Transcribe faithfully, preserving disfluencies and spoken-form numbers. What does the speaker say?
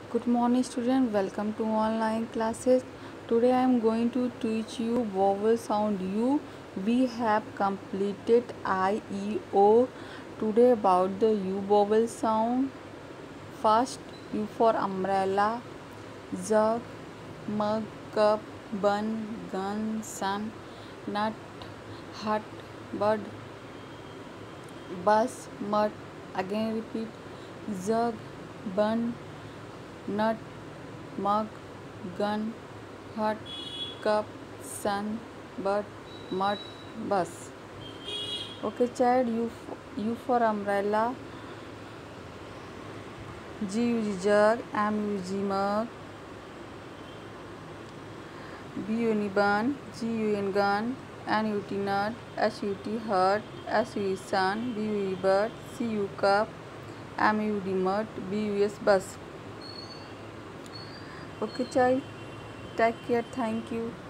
Good morning student, welcome to online classes. Today I am going to teach you vowel sound U. We have completed I, E, O. Today about the U vowel sound. First, U for umbrella, jug, mug, cup, bun, gun, sun, nut, hut, bud, bus, mud. Again repeat, jug, bun, nut, mug, gun, hut, cup, sun, bird, mud, bus. Okay, child. U, U for umbrella. G U G jug. M U G mug. B U N bun. G U N gun. N U T nut. S U T hut. S U E sun. B U E bird. C U cup. M U D mud. B U S bus. Okay, child. Take care. Thank you.